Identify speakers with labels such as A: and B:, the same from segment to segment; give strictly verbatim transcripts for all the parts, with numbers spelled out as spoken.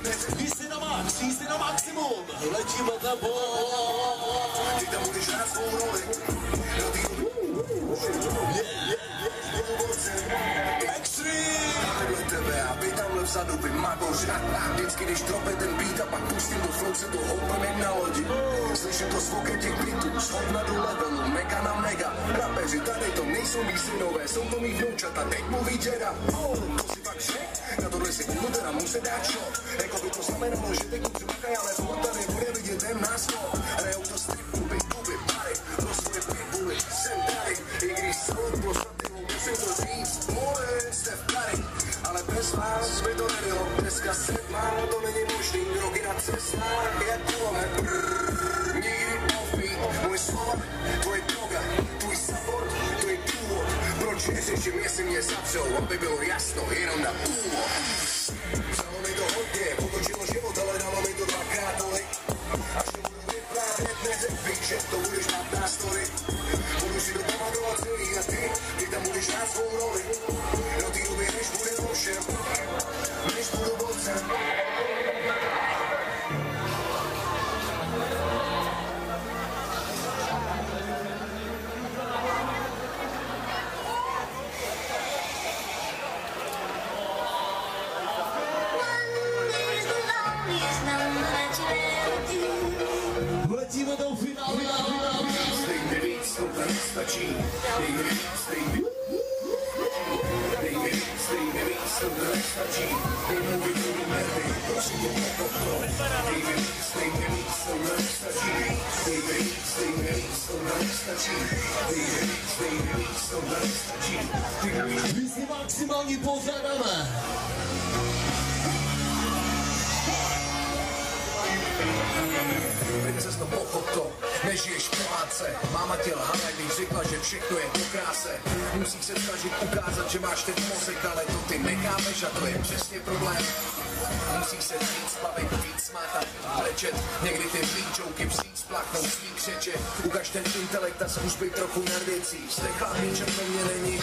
A: Jsi na max, jsi na maximum, letíme tempo. Ty tam budeš hrát svou roli. Extreme! Tebe a vy tamhle vzadu by magoř. Vždycky, když drope ten beat a pak pustím do flow, se to houpem jak na lodi. Slyším to zvukem těch beatů, schod na do levelu, mega na mega. Rapeři tady to nejsou mý synové, jsou to mý vnoučata, teď mluví děda. Oh, to si fakt řek, na tohle si budu teda muset dát šok. Jako by to znamenalo, že teď kluci makají, ale to tady bude vidět ten náskok. Hrajou to strip, kuby, kuby, pary, pro svoje pitbully, jsem tady. I když jsem pro stativu, musím to říct, more, jste v tady. Ale bez vás by to nebylo, dneska se málo, to není možný, drogy na cestách, jak kulomet. Nikdy offbeat, moje slova, tvoje droga, tvůj support, to je důvod, proč neřeším, jestli mě zapřou, aby bylo jasno, jenom na úvod. Vzalo mi to hodně, potočilo život, ale dalo mi to dvakrát tolik. Až to budu vyprávět, neřek bych, že to budeš mít nástory. Budu si to pamatovat celý a ty, ty tam budeš hrát svou roli. Do té doby, než bude lošem, než budu borcem.
B: Letíme do finále, finále, finále.
A: Dej mi víc, to nestačí. Dej mi víc, dej mi víc. Dej mi víc, dej mi víc, to nestačí. Dej mi víc, to nervy, prosím tě, nepokro. Dej mi víc, dej mi víc, to nestačí. Dej mi víc, dej mi víc, to nestačí. Dej mi víc, dej mi víc, to nestačí.
B: Vy si maximálně pořádáme.
A: Princez, no pochop to, nežiješ v pohádce. Máma tě lhala, když řekla, že všechno je po kráse. Musíš se snažit ukázat, že máš ten mozek, ale to ty nechápeš a to je přesně problém. Musíš se víc bavit, víc smátat, brečet. Někdy ty výčouky vzít, splachnout svý křeče. Ukaž ten intelekt a zkus být trochu nad věcí. Stechladný, že to mě není.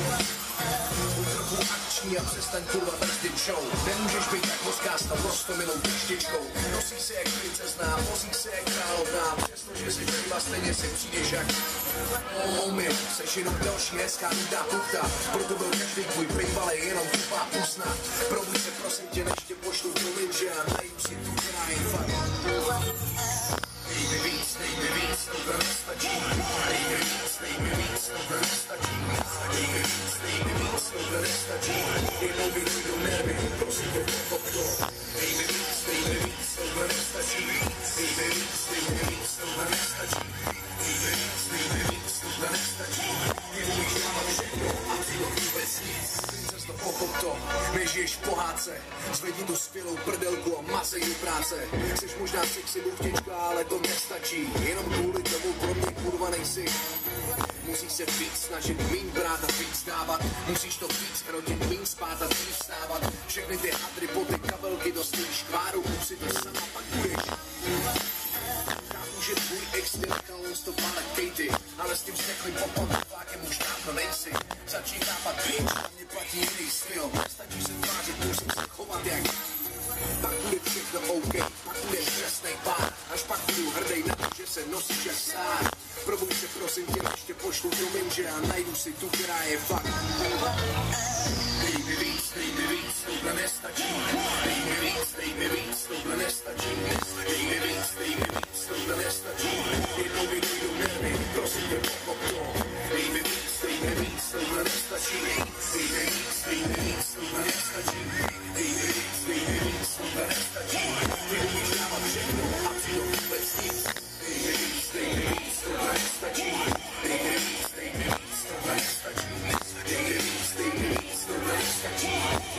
A: Buď trochu akční a přestaň kurva brzdit show. Nemůžeš být tak mozká s naprosto milou pištičkou. Nosíš se jak princezná, vozíš se jak královná. Přestože jsi živa, stejně si přijdeš jak omyl. Seš jenom další hezká nudá puchta. Proto byl každý tvůj bývalej jenom tupá pusna. Probuď se prosím tě, než tě pošlu do linže a najím si tu kraj fakt. Dej mi víc, dej mi víc, to nestačí. Dej mi víc, dej mi víc, to nestačí. Dej mi víc, dej mi víc, to nestačí. Jednou mi do nervy, prosím tě, pochop to. Dej mi víc, dej mi víc, to nestačí. Dej mi víc, dej mi víc, to nestačí. Dej mi víc, dej mi víc, to nestačí. Nemůžeš dávat všechno a ty to vůbec nic. Princez, no pochop to, nežiješ v pohádce. Zvedni tu skvělou prdelku a masej do práce. Jseš možná sexy buchtička, ale to nestačí. Jenom kvůli tomu pro mě kurva nejsi. Musíš se víc snažit, míň brát a víc dávat. Musíš to víc hrotit, míň spát a víc vstávat. Všechny ty hadry, boty, kabelky, to stojí škváru. Si to sama pak budeš. Chápu, že tvůj ex dělka on to pále Katie, ale s tím steklým popotvákem už dávno nejsi. Začni chápat, víš, na mě platí jiný styl. Nestačí se tvářit, musím se chovat jak. Pak bude všechno OK, pak bude šťastnej pár. Až pak budu hrdej na to, že se nosíš jak stár. Probuď se prosím tě, než tě pošlu do minže a najdu si tu, která je fakt. Dej mi víc, dej mi víc, tohle nestačí. Dej mi víc, dej mi víc, tohle nestačí. Dej mi víc, dej mi víc, tohle nestačí. Jednou mi dojdu nervy, prosím tě, pochop to. Dej mi víc, dej mi víc, tohle nestačí. Dej mi víc, dej mi víc, tohle nestačí. Dej mi víc, dej mi víc, tohle nestačí. Ty umíš dávat všechno a ty to vůbec nic. Dej mi víc, dej mi víc, tohle nestačí. Dej mi víc, dej mi víc, tohle nestačí. Dej mi víc, dej mi víc, tohle nestačí.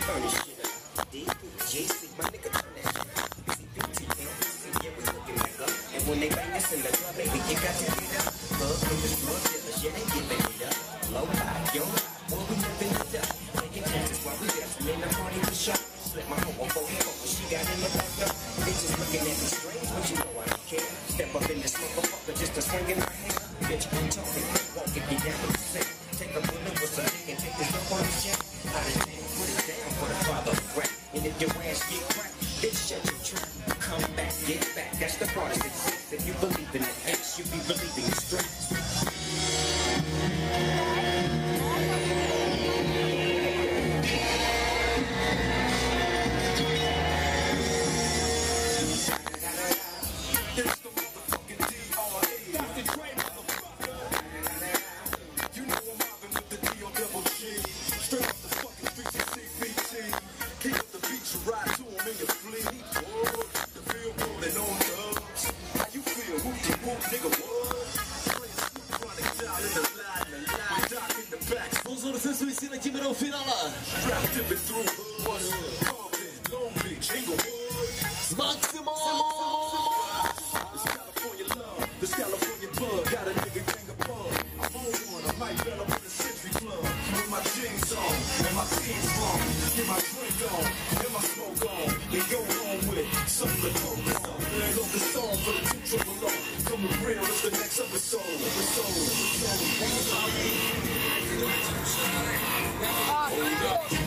C: turn this shit up. D P G C, my nigga, turn that shit up. C P T L B C, yeah, we looking back up. And when they bang us in the club, baby, you got to get up. Love niggas, drug dealers, yeah, they giving it up. Low life, yo life, boy, we living it up. Taking chances while we dancing in the party for shot. Slip my hoe on forehead, but she got in the back up. Bitches looking at me strange, but you know I don't care. Step up in this motherfucker just to swing in my hair. Bitch, I'm talking, walk if you down with the sick. Take a bullet with some dick and take this up on the jet. Out of jail, put it down for the father of rap. And if your ass get cracked, bitch, shut your trap. Come back, get back, that's the part of success. If you believe in the X, you be believing the strength.
B: Sponzor cestu si letíme do finále. S Maximem! This California bug got a nigga gang of bug. I'm on one, I might bell up in the Century Club. With my jeans on, and my pants on. Get my drink on, get my smoke on. And go home with something to coke on. And on the song for the two triple O. Coming real, it's the next episode. Episode, episode. Hold up.